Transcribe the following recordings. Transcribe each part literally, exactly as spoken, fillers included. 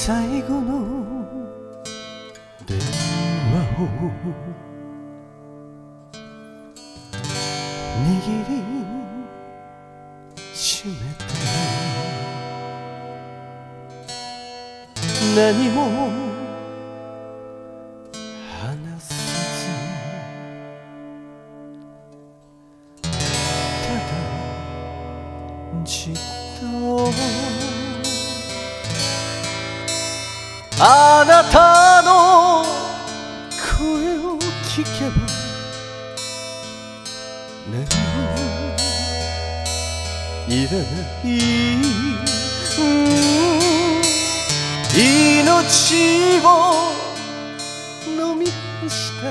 最後の電話を握りしめて何も話さずただじっとあなたの声を聞けば何もいらない命を飲み干した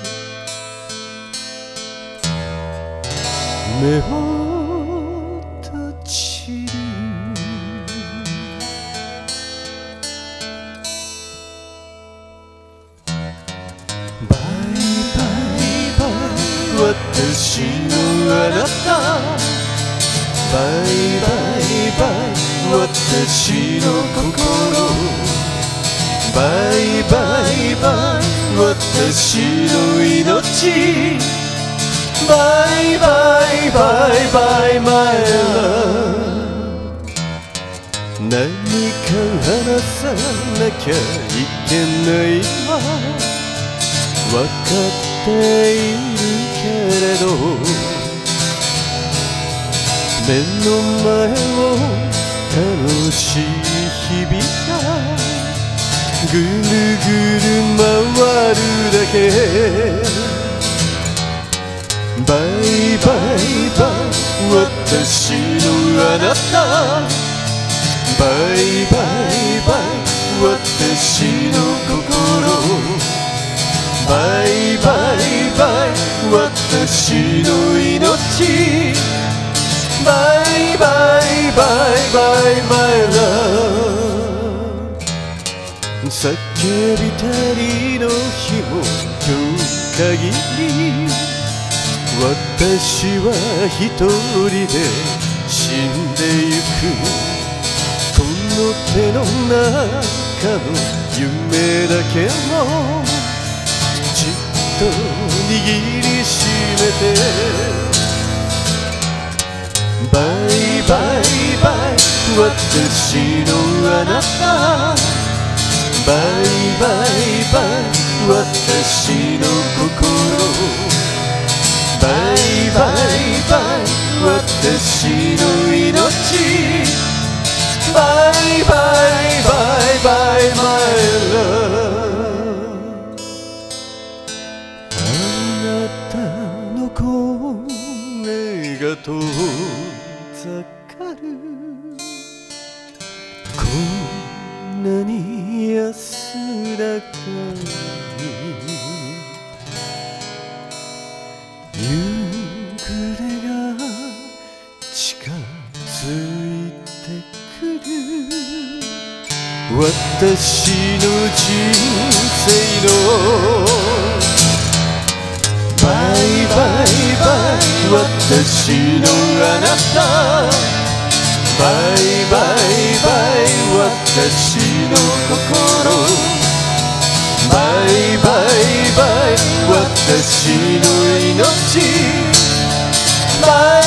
目を閉じるバイバイバイ私のあなたバイバイバイ私の心バイバイバイ私の命バイバイバイバイマイラブ何か話さなきゃいけないわ分かっているけれど目の前を楽しい日々がぐるぐる回るだけバイバイバイ私のあなたバイバイバイ私の心バイバイバイ私の命バイバイバイバイマイラブ叫びたりの日も今日限り私は一人で死んでゆくこの手の中の夢だけをじっと握りしめてバイバイバイ私のあなたバイバイバイ私の心バイバイバイ私の命バイバイバイバイマイラブあなたの声が遠ざかるこんなに安らかに夕暮れが近づいてくる私の人生のバイバイバイ私のあなたバイバイバイ私の心バイバイバイ私の命バイ